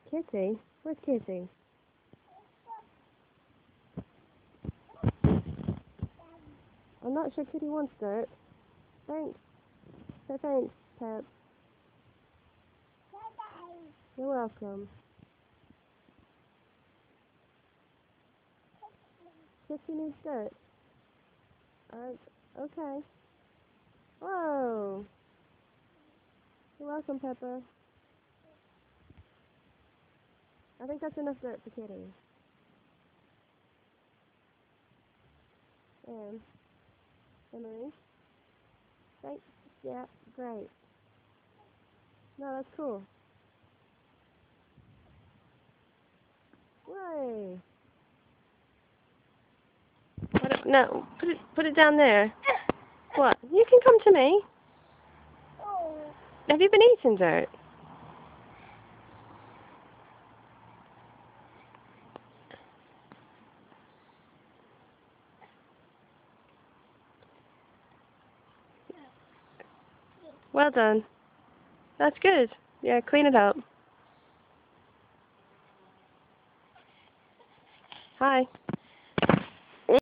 Kitty? Where's Kitty? I'm not sure Kitty wants dirt. Thanks. Say thanks, Pep. You're welcome. Kitty needs dirt. Okay. Whoa. You're welcome, Peppa. I think that's enough dirt for Kitty. Emily? Thanks. Yeah, great. No, that's cool. Way. No, put it down there. What? You can come to me. Have you been eating dirt? Well done. That's good. Yeah, clean it up. Hi.